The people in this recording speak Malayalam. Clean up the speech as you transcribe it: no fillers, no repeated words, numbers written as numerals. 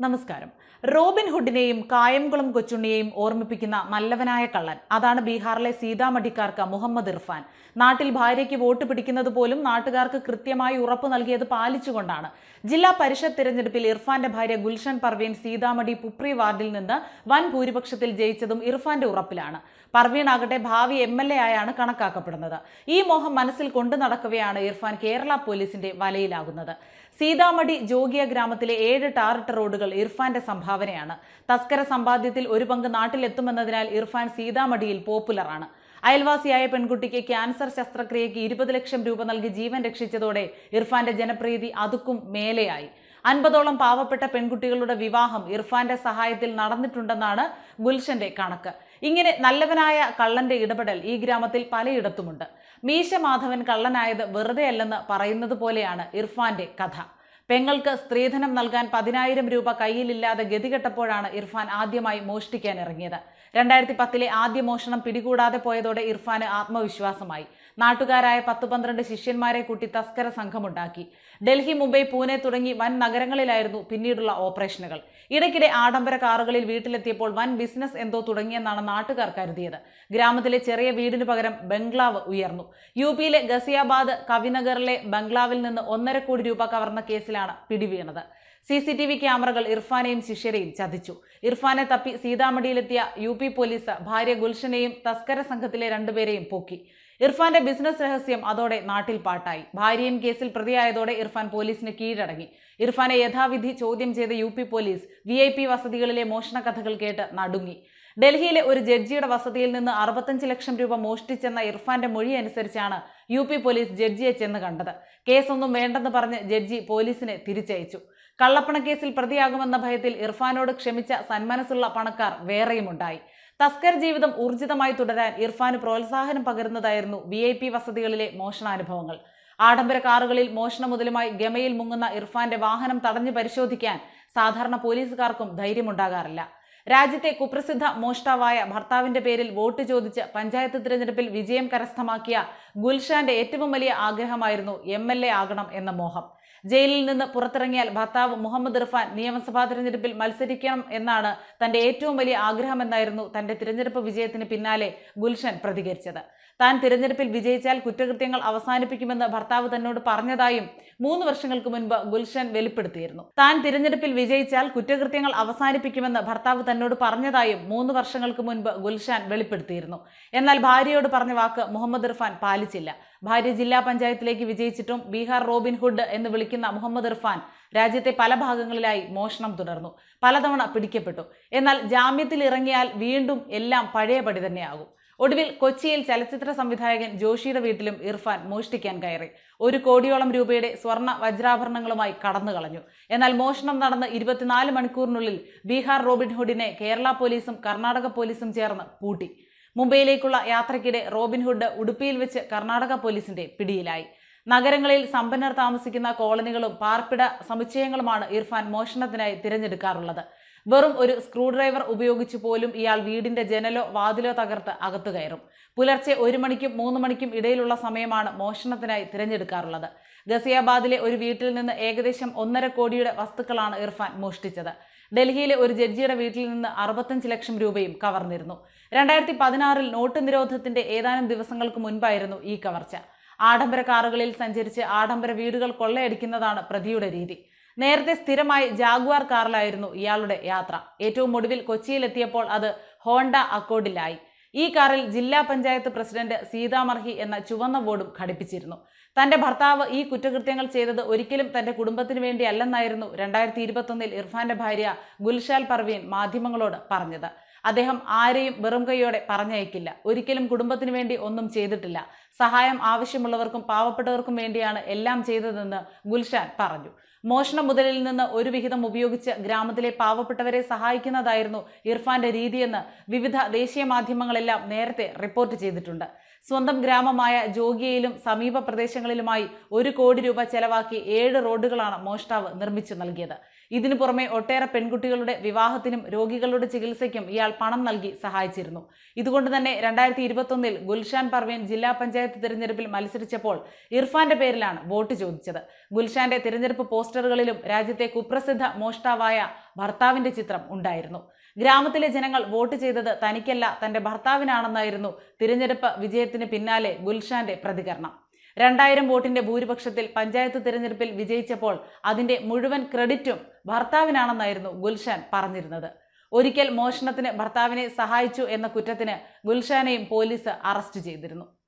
നമസ്കാരം. റോബിൻ ഹുഡിനെയും കായംകുളം കൊച്ചുണ്ണിയെയും ഓർമ്മിപ്പിക്കുന്ന നല്ലവനായ കള്ളൻ. അതാണ് ബീഹാറിലെ സീതാമഠിക്കാർക്ക് മുഹമ്മദ് ഇർഫാൻ. നാട്ടിൽ ഭാര്യയ്ക്ക് വോട്ട് പിടിക്കുന്നത് പോലും നാട്ടുകാർക്ക് കൃത്യമായി ഉറപ്പ് നൽകിയത് പാലിച്ചുകൊണ്ടാണ്. ജില്ലാ പരിഷത്ത് തിരഞ്ഞെടുപ്പിൽ ഇർഫാന്റെ ഭാര്യ ഗുൽഷൻ പർവീൻ സീതാമഠി പുപ്രി വാർഡിൽ നിന്ന് വൻ ഭൂരിപക്ഷത്തിൽ ജയിച്ചതും ഇർഫാന്റെ ഉറപ്പിലാണ്. പർവീൺ ആകട്ടെ ഭാവി MLA ആയാണ് കണക്കാക്കപ്പെടുന്നത്. ഈ മോഹം മനസ്സിൽ കൊണ്ടു നടക്കവെയാണ് ഇർഫാൻ കേരള പോലീസിന്റെ വലയിലാകുന്നത്. സീതാമഠി ജോഗിയ ഗ്രാമത്തിലെ 7 ടാറിട്ട റോഡുകൾ ഇർഫാന്റെ സംഭാവനയാണ്. തസ്കര സമ്പാദ്യത്തിൽ ഒരു പങ്ക് നാട്ടിലെത്തുമെന്നതിനാൽ ഇർഫാൻ സീതാമഠിയിൽ പോപ്പുലറാണ്. അയൽവാസിയായ പെൺകുട്ടിക്ക് ക്യാൻസർ ശസ്ത്രക്രിയയ്ക്ക് 20 ലക്ഷം രൂപ നൽകി ജീവൻ രക്ഷിച്ചതോടെ ഇർഫാന്റെ ജനപ്രീതി അതുക്കും മേലെയായി. 50ഓളം പാവപ്പെട്ട പെൺകുട്ടികളുടെ വിവാഹം ഇർഫാന്റെ സഹായത്തിൽ നടന്നിട്ടുണ്ടെന്നാണ് ഗുൽഷന്റെ കണക്ക്. ഇങ്ങനെ നല്ലവനായ കള്ളന്റെ ഇടപെടൽ ഈ ഗ്രാമത്തിൽ പലയിടത്തുമുണ്ട്. മീശ മാധവൻ കള്ളനായത് വെറുതെയല്ലെന്ന് പറയുന്നത് പോലെയാണ് ഇർഫാന്റെ കഥ. പെങ്ങൾക്ക് സ്ത്രീധനം നൽകാൻ 10,000 രൂപ കയ്യിലില്ലാതെ ഗതികെട്ടപ്പോഴാണ് ഇർഫാൻ ആദ്യമായി മോഷ്ടിക്കാൻ ഇറങ്ങിയത്. 2010 ആദ്യ മോഷണം പിടികൂടാതെ പോയതോടെ ഇർഫാന് ആത്മവിശ്വാസമായി. നാട്ടുകാരായ 10-12 ശിഷ്യന്മാരെ കൂട്ടി തസ്കര സംഘമുണ്ടാക്കി. ഡൽഹി, മുംബൈ, പൂനെ തുടങ്ങി വൻ നഗരങ്ങളിലായിരുന്നു പിന്നീടുള്ള ഓപ്പറേഷനുകൾ. ഇടയ്ക്കിടെ ആഡംബര കാറുകളിൽ വീട്ടിലെത്തിയപ്പോൾ വൻ ബിസിനസ് എന്തോ തുടങ്ങിയെന്നാണ് നാട്ടുകാർ കരുതിയത്. ഗ്രാമത്തിലെ ചെറിയ വീടിനു പകരം ബംഗ്ലാവ് ഉയർന്നു. UP-യിലെ ഗസിയാബാദ് കവിനഗറിലെ ബംഗ്ലാവിൽ നിന്ന് 1.5 കോടി രൂപ കവർന്ന കേസിലാണ് പിടിവീണത്. CCTV ക്യാമറകൾ ഇർഫാനെയും ശിഷ്യരെയും ചതിച്ചു. ഇർഫാനെ തപ്പി സീതാമഠിയിലെത്തിയ UP പോലീസ് ഭാര്യ ഗുൽഷനെയും തസ്കര സംഘത്തിലെ 2 പേരെയും പൊക്കി. ഇർഫാന്റെ ബിസിനസ് രഹസ്യം അതോടെ നാട്ടിൽ പാട്ടായി. ഭാര്യയും കേസിൽ പ്രതിയായതോടെ ഇർഫാൻ പോലീസിന് കീഴടങ്ങി. ഇർഫാനെ യഥാവിധി ചോദ്യം ചെയ്ത UP പോലീസ് VIP വസതികളിലെ മോഷണ കഥകൾ കേട്ട് നടുങ്ങി. ഡൽഹിയിലെ ഒരു ജഡ്ജിയുടെ വസതിയിൽ നിന്ന് 65 ലക്ഷം രൂപ മോഷ്ടിച്ചെന്ന ഇർഫാന്റെ മൊഴി അനുസരിച്ചാണ് UP പോലീസ് ജഡ്ജിയെ ചെന്ന് കണ്ടത്. കേസൊന്നും വേണ്ടെന്ന് പറഞ്ഞ് ജഡ്ജി പോലീസിനെ തിരിച്ചയച്ചു. കള്ളപ്പണക്കേസിൽ പ്രതിയാകുമെന്ന ഭയത്തിൽ ഇർഫാനോട് ക്ഷമിച്ച സന്മനസ്സുള്ള പണക്കാർ വേറെയുമുണ്ടായി. തസ്കർ ജീവിതം ഊർജിതമായി തുടരാൻ ഇർഫാന് പ്രോത്സാഹനം പകരുന്നതായിരുന്നു VIP വസതികളിലെ മോഷണാനുഭവങ്ങൾ. ആഡംബര കാറുകളിൽ മോഷണ മുതലുമായി ഗമയിൽ മുങ്ങുന്ന ഇർഫാന്റെ വാഹനം തടഞ്ഞു പരിശോധിക്കാൻ സാധാരണ പോലീസുകാർക്കും ധൈര്യമുണ്ടാകാറില്ല. രാജ്യത്തെ കുപ്രസിദ്ധ മോഷ്ടാവായ ഭർത്താവിന്റെ പേരിൽ വോട്ട് ചോദിച്ച് പഞ്ചായത്ത് തിരഞ്ഞെടുപ്പിൽ വിജയം കരസ്ഥമാക്കിയ ഗുൽഷാന്റെ ഏറ്റവും വലിയ ആഗ്രഹമായിരുന്നു MLA ആകണം എന്ന മോഹം. ജയിലിൽ നിന്ന് പുറത്തിറങ്ങിയാൽ ഭർത്താവ് മുഹമ്മദ് ഇർഫാൻ നിയമസഭാ തിരഞ്ഞെടുപ്പിൽ മത്സരിക്കണം എന്നാണ് തന്റെ ഏറ്റവും വലിയ ആഗ്രഹമെന്നായിരുന്നു തന്റെ തിരഞ്ഞെടുപ്പ് വിജയത്തിന് പിന്നാലെ ഗുൽഷൻ പ്രതികരിച്ചത്. താൻ തിരഞ്ഞെടുപ്പിൽ വിജയിച്ചാൽ കുറ്റകൃത്യങ്ങൾ അവസാനിപ്പിക്കുമെന്ന് ഭർത്താവ് തന്നോട് പറഞ്ഞതായും 3 വർഷങ്ങൾക്ക് മുൻപ് ഗുൽഷൻ വെളിപ്പെടുത്തിയിരുന്നു. താൻ തിരഞ്ഞെടുപ്പിൽ വിജയിച്ചാൽ കുറ്റകൃത്യങ്ങൾ അവസാനിപ്പിക്കുമെന്ന് ഭർത്താവ് തന്നോട് പറഞ്ഞതായും 3 വർഷങ്ങൾക്ക് മുൻപ് ഗുൽഷൻ വെളിപ്പെടുത്തിയിരുന്നു. എന്നാൽ ഭാര്യയോട് പറഞ്ഞ വാക്ക് മുഹമ്മദ് ഇർഫാൻ പാലിച്ചില്ല. ഭാര്യ ജില്ലാ പഞ്ചായത്തിലേക്ക് വിജയിച്ചിട്ടും ബീഹാർ റോബിൻ ഹുഡ് എന്ന് വിളിക്കുന്ന മുഹമ്മദ് ഇർഫാൻ രാജ്യത്തെ പല ഭാഗങ്ങളിലായി മോഷണം തുടർന്നു. പലതവണ പിടിക്കപ്പെട്ടു. എന്നാൽ ജാമ്യത്തിൽ ഇറങ്ങിയാൽ വീണ്ടും എല്ലാം പഴയപടി തന്നെയാകും. ഒടുവിൽ കൊച്ചിയിൽ ചലച്ചിത്ര സംവിധായകൻ ജോഷിയുടെ വീട്ടിലും ഇർഫാൻ മോഷ്ടിക്കാൻ കയറി. 1 കോടിയോളം രൂപയുടെ സ്വർണ്ണ വജ്രാഭരണങ്ങളുമായി കടന്നു കളഞ്ഞു. എന്നാൽ മോഷണം നടന്ന് 24 മണിക്കൂറിനുള്ളിൽ ബീഹാർ റോബിൻ ഹുഡിനെ കേരള പോലീസും കർണാടക പോലീസും ചേർന്ന് പൂട്ടി. മുംബൈയിലേക്കുള്ള യാത്രയ്ക്കിടെ റോബിൻ ഹുഡ് ഉടുപ്പിയിൽ വെച്ച് കർണാടക പോലീസിന്റെ പിടിയിലായി. നഗരങ്ങളിൽ സമ്പന്നർ താമസിക്കുന്ന കോളനികളും പാർപ്പിട സമുച്ചയങ്ങളുമാണ് ഇർഫാൻ മോഷണത്തിനായി തിരഞ്ഞെടുക്കാറുള്ളത്. വെറും ഒരു സ്ക്രൂ ഡ്രൈവർ ഉപയോഗിച്ചു പോലും ഇയാൾ വീടിന്റെ ജനലോ വാതിലോ തകർത്ത് അകത്തു കയറും. പുലർച്ചെ 1 മണിക്കും 3 മണിക്കും ഇടയിലുള്ള സമയമാണ് മോഷണത്തിനായി തിരഞ്ഞെടുക്കാറുള്ളത്. ഗസിയാബാദിലെ ഒരു വീട്ടിൽ നിന്ന് ഏകദേശം 1.5 കോടിയുടെ വസ്തുക്കളാണ് ഇർഫാൻ മോഷ്ടിച്ചത്. ഡൽഹിയിലെ ഒരു ജഡ്ജിയുടെ വീട്ടിൽ നിന്ന് 65 ലക്ഷം രൂപയും കവർന്നിരുന്നു. 2016 നോട്ട് നിരോധനത്തിന്റെ ഏതാനും ദിവസങ്ങൾക്ക് മുൻപായിരുന്നു ഈ കവർച്ച. ആഡംബര കാറുകളിൽ സഞ്ചരിച്ച് ആഡംബര വീടുകൾ കൊള്ളയടിക്കുന്നതാണ് പ്രതിയുടെ രീതി. നേരത്തെ സ്ഥിരമായി ജാഗ്വാർ കാറിലായിരുന്നു ഇയാളുടെ യാത്ര. ഏറ്റവും ഒടുവിൽ കൊച്ചിയിലെത്തിയപ്പോൾ അത് ഹോണ്ട അക്കോർഡിലായി. ഈ കാറിൽ ജില്ലാ പഞ്ചായത്ത് പ്രസിഡന്റ് സീതാമർഹി എന്ന ചുവന്ന ബോർഡും ഘടിപ്പിച്ചിരുന്നു. തന്റെ ഭർത്താവ് ഈ കുറ്റകൃത്യങ്ങൾ ചെയ്തത് ഒരിക്കലും തന്റെ കുടുംബത്തിന് വേണ്ടിയല്ലെന്നായിരുന്നു 2021 ഇർഫാന്റെ ഭാര്യ ഗുൽഷാൽ പർവീൻ മാധ്യമങ്ങളോട് പറഞ്ഞത്. അദ്ദേഹം ആരെയും വെറും കൈയോടെ പറഞ്ഞയക്കില്ല. ഒരിക്കലും കുടുംബത്തിന് വേണ്ടി ഒന്നും ചെയ്തിട്ടില്ല. സഹായം ആവശ്യമുള്ളവർക്കും പാവപ്പെട്ടവർക്കും വേണ്ടിയാണ് എല്ലാം ചെയ്തതെന്ന് ഗുൽഷാൻ പറഞ്ഞു. മോഷണ മുതലിൽ നിന്ന് ഒരു വിഹിതം ഉപയോഗിച്ച് ഗ്രാമത്തിലെ പാവപ്പെട്ടവരെ സഹായിക്കുന്നതായിരുന്നു ഇർഫാന്റെ രീതിയെന്ന് വിവിധ ദേശീയ മാധ്യമങ്ങളെല്ലാം നേരത്തെ റിപ്പോർട്ട് ചെയ്തിട്ടുണ്ട്. സ്വന്തം ഗ്രാമമായ ജോഗിയയിലും സമീപ പ്രദേശങ്ങളിലുമായി 1 കോടി രൂപ ചെലവാക്കി 7 റോഡുകളാണ് മോഷ്ടാവ് നിർമ്മിച്ചു നൽകിയത്. ഇതിനു പുറമെ ഒട്ടേറെ പെൺകുട്ടികളുടെ വിവാഹത്തിനും രോഗികളുടെ ചികിത്സയ്ക്കും ഇയാൾ പണം നൽകി സഹായിച്ചിരുന്നു. ഇതുകൊണ്ട് തന്നെ 2021 ഗുൽഷാൻ പർവീൻ ജില്ലാ പഞ്ചായത്ത് തിരഞ്ഞെടുപ്പിൽ മത്സരിച്ചപ്പോൾ ഇർഫാന്റെ പേരിലാണ് വോട്ട് ചോദിച്ചത്. ഗുൽഷാന്റെ തിരഞ്ഞെടുപ്പ് പോസ്റ്ററുകളിലും രാജ്യത്തെ കുപ്രസിദ്ധ മോഷ്ടാവായ ഭർത്താവിന്റെ ചിത്രം ഉണ്ടായിരുന്നു. ഗ്രാമത്തിലെ ജനങ്ങൾ വോട്ട് ചെയ്തത് തനിക്കല്ല, തന്റെ ഭർത്താവിനാണെന്നായിരുന്നു തിരഞ്ഞെടുപ്പ് വിജയത്തിന് പിന്നാലെ ഗുൽഷാന്റെ പ്രതികരണം. 2000 വോട്ടിന്റെ ഭൂരിപക്ഷത്തിൽ പഞ്ചായത്ത് തിരഞ്ഞെടുപ്പിൽ വിജയിച്ചപ്പോൾ അതിന്റെ മുഴുവൻ ക്രെഡിറ്റും ഭർത്താവിനാണെന്നായിരുന്നു ഗുൽഷാൻ പറഞ്ഞിരുന്നത്. ഒരിക്കൽ മോഷണത്തിന് ഭർത്താവിനെ സഹായിച്ചു എന്ന കുറ്റത്തിന് ഗുൽഷാനെയും പോലീസ് അറസ്റ്റ് ചെയ്തിരുന്നു.